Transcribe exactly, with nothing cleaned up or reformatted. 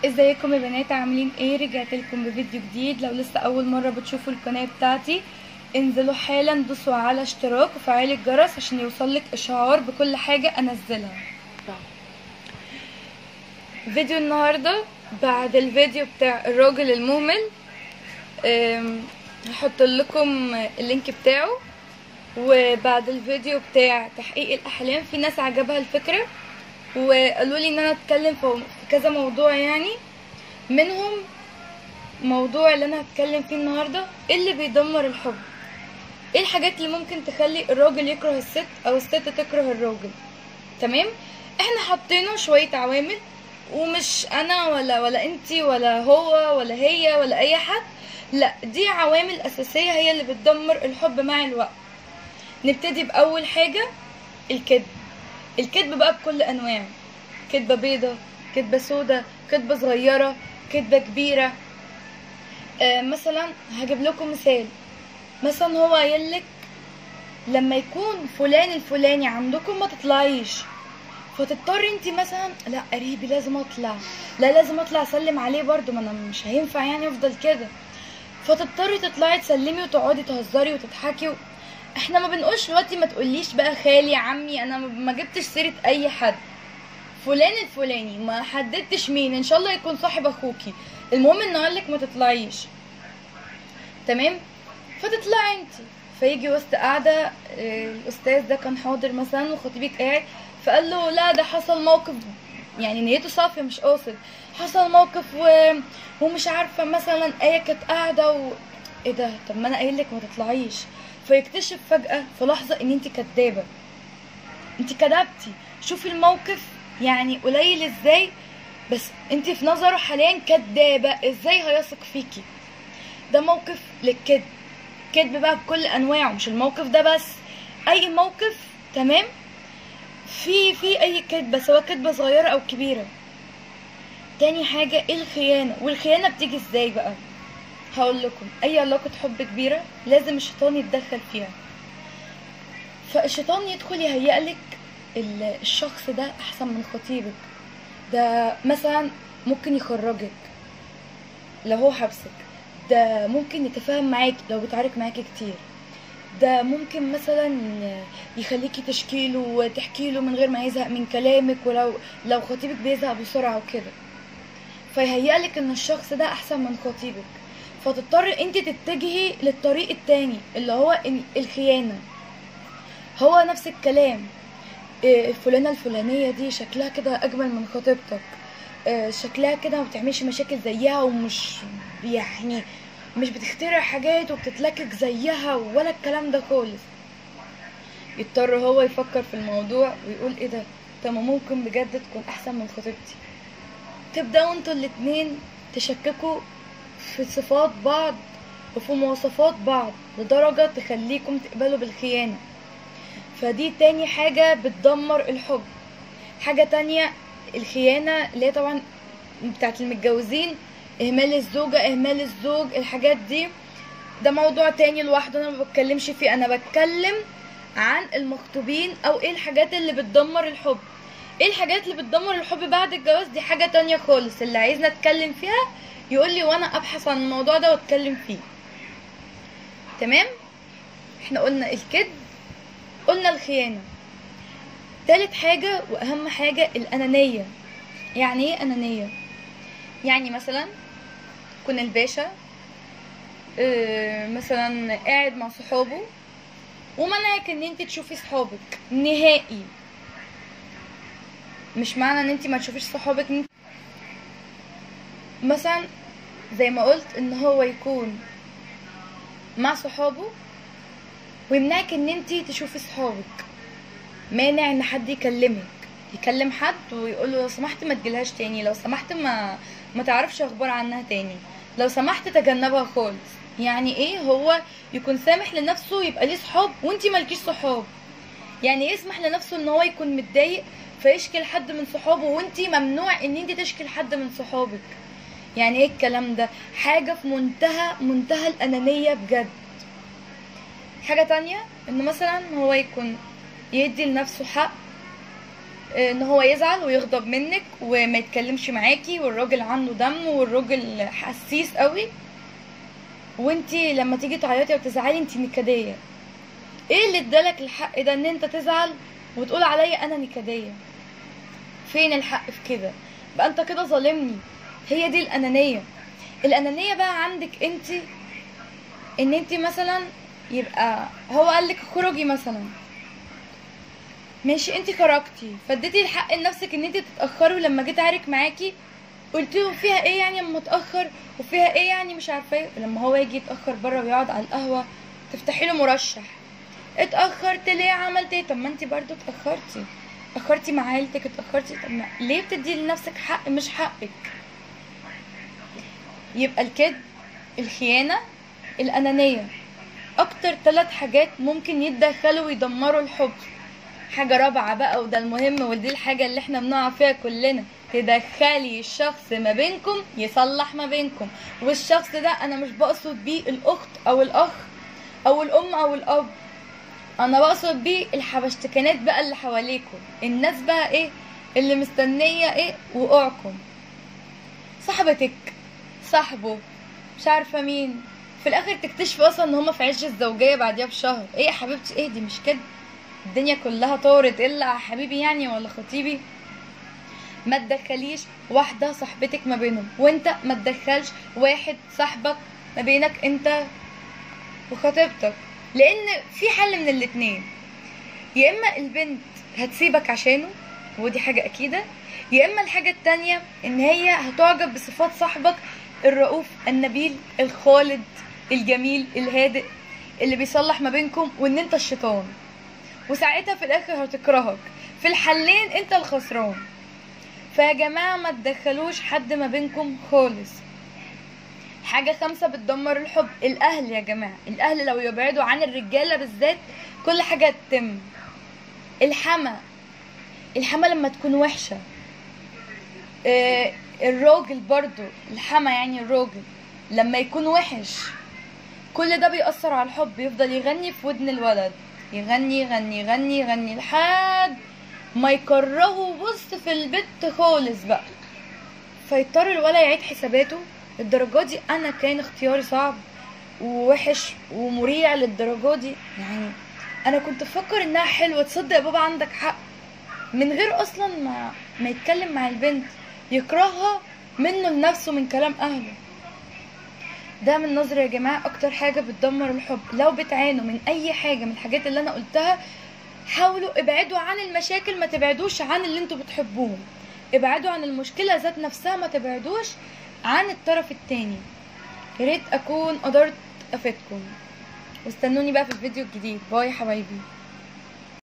ازيكم يا بنات؟ عاملين ايه؟ رجعت لكم بفيديو جديد. لو لسه اول مره بتشوفوا القناه بتاعتي انزلوا حالا دوسوا على اشتراك وفعلوا الجرس عشان يوصلك اشعار بكل حاجه انزلها. فيديو النهارده بعد الفيديو بتاع الراجل المهمل هحط لكم اللينك بتاعه، وبعد الفيديو بتاع تحقيق الاحلام في ناس عجبها الفكره وقالوا لي ان انا اتكلم في كذا موضوع، يعني منهم موضوع اللي انا هتكلم فيه النهارده، ايه اللي بيدمر الحب، ايه الحاجات اللي ممكن تخلي الراجل يكره الست او الست تكره الراجل. تمام؟ احنا حاطينه شويه عوامل، ومش انا ولا ولا انتي ولا هو ولا هي ولا اي حد، لا دي عوامل اساسيه هي اللي بتدمر الحب مع الوقت. نبتدي باول حاجه، الكذب. الكذب بقى بكل انواعه، كذبه بيضه، كذبه سودا، كذبه صغيره، كذبه كبيره. آه مثلا هجيب لكم مثال. مثلا هو قايلك لما يكون فلان الفلاني عندكم ما تطلعيش، فتضطري انت مثلا لا قريبي لازم اطلع، لا لازم اطلع اسلم عليه برضو، ما انا مش هينفع يعني افضل كده، فتضطري تطلعي تسلمي وتقعدي تهزري وتضحكي و... احنا ما بنقولش دلوقتي ما تقوليش بقى خالي عمي، انا ما جبتش سيره اي حد، فلان الفلاني ما حددتش مين، ان شاء الله يكون صاحب اخوكي، المهم ان اقولك ما تطلعيش. تمام؟ فتطلعي انت، فيجي وسط قاعده الاستاذ ده كان حاضر مثلا وخطيبك قاعد، فقال له لا ده حصل موقف، يعني نيته صافيه مش قاصد، حصل موقف و... ومش عارفه مثلا ايه كانت قاعده و... ايه ده؟ طب ما انا قايل لك ما تطلعيش. فيكتشف فجاه في لحظه ان انت كدابه، انت كدبتي. شوفي الموقف يعني قليل ازاي، بس انت في نظره حاليا كدابه، ازاي هيثق فيكي؟ ده موقف للكذب. كذب بقى بكل انواعه، مش الموقف ده بس، اي موقف. تمام؟ في في اي كذبه، سواء كذبه صغيره او كبيره. تاني حاجه الخيانه. والخيانه بتيجي ازاي بقى؟ هقول لكم. اي علاقه حب كبيره لازم الشيطان يتدخل فيها، فالشيطان يدخل يهيئلك الشخص ده احسن من خطيبك، ده مثلا ممكن يخرجك لو هو حبسك، ده ممكن يتفاهم معاكي لو بيتعارك معاكي كتير، ده ممكن مثلا يخليكي تشكيله وتحكيله من غير ما يزهق من كلامك، ولو لو خطيبك بيزهق بسرعه وكده، فيهيئلك ان الشخص ده احسن من خطيبك، فتضطر انت تتجهي للطريق التاني اللي هو الخيانه. هو نفس الكلام، فلانه الفلانيه دي شكلها كده اجمل من خطيبتك، شكلها كده ما بتعملش مشاكل زيها، ومش يعني مش بتخترع حاجات وبتتلكك زيها ولا الكلام ده خالص. يضطر هو يفكر في الموضوع ويقول ايه ده؟ طب ما ممكن بجد تكون احسن من خطيبتي. تبداوا انتوا الاتنين تشككوا في صفات بعض وفي مواصفات بعض لدرجه تخليكم تقبلوا بالخيانه. فدي تاني حاجه بتدمر الحب. حاجه تانية الخيانه اللي هي طبعا بتاعت المتجوزين، اهمال الزوجه، اهمال الزوج، الحاجات دي ده موضوع تاني لوحده انا ما بتكلمش فيه. انا بتكلم عن المخطوبين، او ايه الحاجات اللي بتدمر الحب. ايه الحاجات اللي بتدمر الحب بعد الجواز؟ دي حاجه تانية خالص، اللي عايزنا اتكلم فيها يقول لي وانا ابحث عن الموضوع ده واتكلم فيه. تمام؟ احنا قلنا الكذب، قلنا الخيانه. تالت حاجه واهم حاجه الانانيه. يعني ايه انانيه؟ يعني مثلا يكون الباشا اه مثلا قاعد مع صحابه ومنعك ان انت تشوفي صحابك نهائي. مش معنى ان انت ما تشوفيش صحابك انت مثلا زي ما قلت ان هو يكون مع صحابه ويمنعك ان انت تشوفي صحابك، مانع ان حد يكلمك، يكلم حد ويقول له لو سمحت ما تجيلهاش تاني، لو سمحت ما ما تعرفش اخبار عنها تاني، لو سمحت تجنبها خالص. يعني ايه هو يكون سامح لنفسه يبقى ليه صحاب وانتي مالكيش صحاب؟ يعني يسمح لنفسه ان هو يكون متضايق فيشكي لحد من صحابه وانتي ممنوع ان انتي تشكي لحد من صحابك؟ يعني ايه الكلام ده؟ حاجه في منتهى منتهى الانانيه بجد. حاجه تانية ان مثلا هو يكون يدي لنفسه حق ان هو يزعل ويغضب منك وما يتكلمش معاكي، والراجل عنده دم والراجل حسيس قوي، وانتي لما تيجي تعيطي وتزعلي انتي نكديه. ايه اللي ادالك الحق ده ان انت تزعل وتقول عليا انا نكديه؟ فين الحق في كده؟ بقى انت كده ظالمني. هي دي الانانيه. الانانيه بقى عندك انتي، ان انتي مثلا يبقى هو قالك خرجي مثلا، ماشي، انتي خرجتي فاديتي الحق لنفسك ان انتي تتاخري، ولما جيت اعارك معاكي قلت له فيها ايه يعني اما اتاخر، وفيها ايه يعني مش عارفه ايه. ولما هو يجي يتاخر بره ويقعد على القهوه تفتحي له مرشح، اتاخرت ليه، عملت ايه؟ طب ما انتي برضو اتاخرتي، اتاخرتي مع عيلتك، اتاخرتي. طب ما ليه بتدي لنفسك حق مش حقك؟ يبقى الكذب، الخيانه، الانانيه، اكتر ثلاث حاجات ممكن يتدخلوا ويدمروا الحب. حاجة رابعة بقى وده المهم، ودي الحاجة اللي احنا بنقع فيها كلنا، تدخلي الشخص ما بينكم يصلح ما بينكم. والشخص ده انا مش بقصد بيه الاخت او الاخ او الام او الاب، انا بقصد بيه الحبشتكنات بقى اللي حواليكم، الناس بقى ايه اللي مستنية ايه وقوعكم. صاحبتك، صاحبه، مش عارفة مين، في الاخر تكتشفي اصلا ان هما في عش الزوجية بعديها بشهر. ايه يا حبيبتي، ايه دي؟ مش كده الدنيا كلها طارت الا حبيبي يعني ولا خطيبي؟ ما تدخليش واحده صاحبتك ما بينهم، وانت ما تدخلش واحد صاحبك ما بينك انت وخطيبتك، لان في حل من الاتنين، يا اما البنت هتسيبك عشانه ودي حاجه اكيده، يا اما الحاجه التانية ان هي هتعجب بصفات صاحبك الرؤوف النبيل الخالد الجميل الهادئ اللي بيصلح ما بينكم، وان انت الشيطان، وساعتها في الاخر هتكرهك. في الحلين انت الخسران. فيا جماعة ما تدخلوش حد ما بينكم خالص. حاجة خمسة بتدمر الحب، الاهل يا جماعة. الاهل لو يبعدوا عن الرجالة بالذات كل حاجة هتتم. الحما، الحما لما تكون وحشة. آه الراجل برضو، الحما يعني الراجل لما يكون وحش كل ده بيأثر على الحب. يفضل يغني في ودن الولد، يغني يغني يغني يغني لحد ما يكرهه بص في البيت خالص بقى، فيضطر الولد يعيد حساباته. الدرجة دي انا كان اختياري صعب ووحش ومريع للدرجة دي، يعني انا كنت بفكر انها حلوة، تصدق يا بابا عندك حق، من غير اصلا ما ما يتكلم مع البنت يكرهها منه لنفسه من كلام اهله. ده من نظري يا جماعة اكتر حاجة بتدمر الحب. لو بتعانوا من اي حاجة من الحاجات اللي انا قلتها حاولوا ابعدوا عن المشاكل، ما تبعدوش عن اللي انتوا بتحبوهم، ابعدوا عن المشكلة ذات نفسها، ما تبعدوش عن الطرف التاني. ياريت اكون قدرت افيدكم، واستنوني بقى في الفيديو الجديد. باي حبايبي.